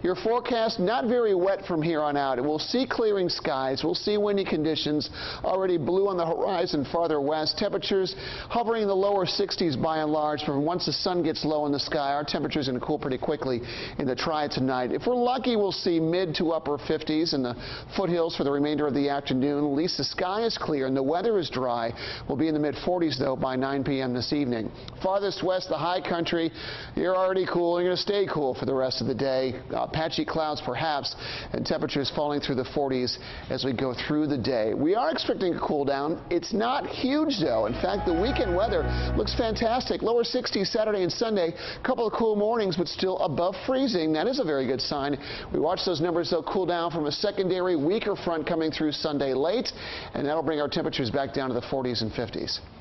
Your forecast, not very wet from here on out. We'll see clearing skies. We'll see windy conditions. Already blue on the horizon farther west. Temperatures hovering in the lower 60s by and large. But once the sun gets low in the sky, our temperatures are going to cool pretty quickly in the Tri tonight. If we're lucky, we'll see mid to upper 50s in the foothills for the remainder of the afternoon. At least the sky is clear and the weather is dry. We'll be in the mid 40s though by 9 p.m. this evening. Farthest west, the high country, you're already cool. You're going to stay cool for the rest of the day. Patchy clouds perhaps, and temperatures falling through the 40s as we go through the day. We are expecting a cool down. It's not huge though. In fact, the weekend weather looks fantastic. Lower 60s Saturday and Sunday. A couple of cool mornings, but still above freezing. That is a very good sign. We watch those numbers, they'll cool down from a secondary weaker front coming through Sunday late, and that'll bring our temperatures back down to the 40s and 50s.